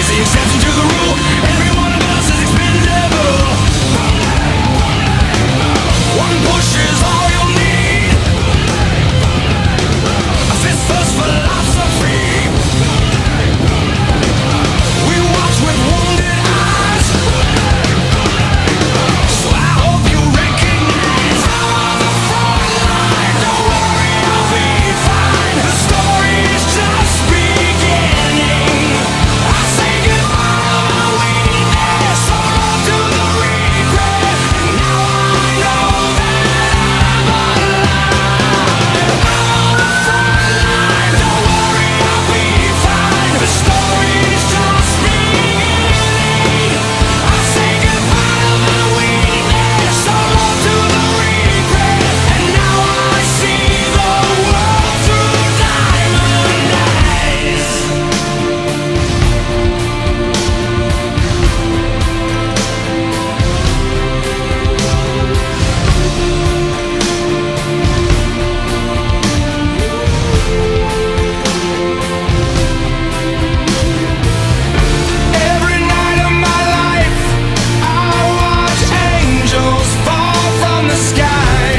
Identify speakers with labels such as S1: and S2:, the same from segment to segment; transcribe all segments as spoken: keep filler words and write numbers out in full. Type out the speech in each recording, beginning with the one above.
S1: the exception to the rule. Every one of us is expendable. One push is all you'll need. A fist first philosophy. We watch with wounded eyes. So I hope you recognize I'm on the front line. Don't worry, I'll be fine. The story is just beginning. I say goodbye to my weakness, so long to the regret. And now I know that I'm alive. I'm on the front line. Don't worry, I'll be fine. The story is just beginning. I say goodbye to my weakness, so long to the regret. And now I see the world through diamond eyes. Every night of my life, I watch angels fall from the sky.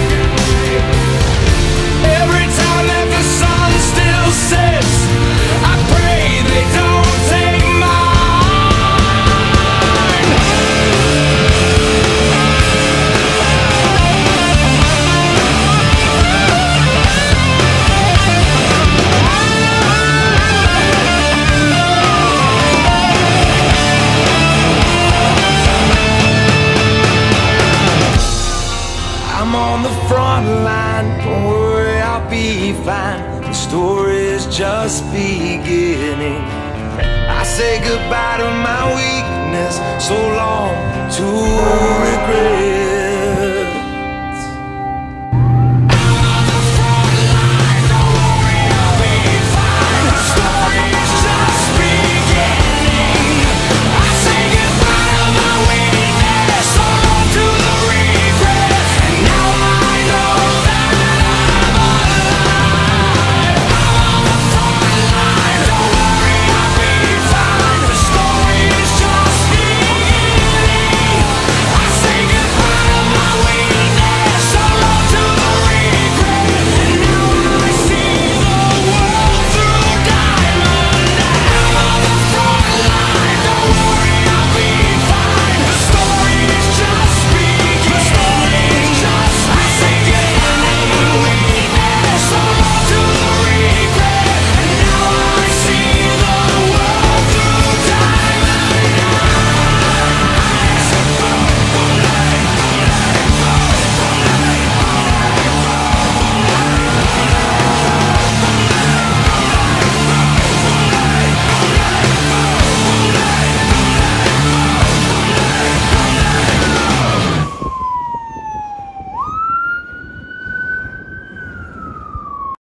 S1: Every time that the sun still sets, I pray they don't take mine. I'm on the front line, don't worry, I'll be fine. The story is just beginning. I say goodbye to my weakness, so long to regret.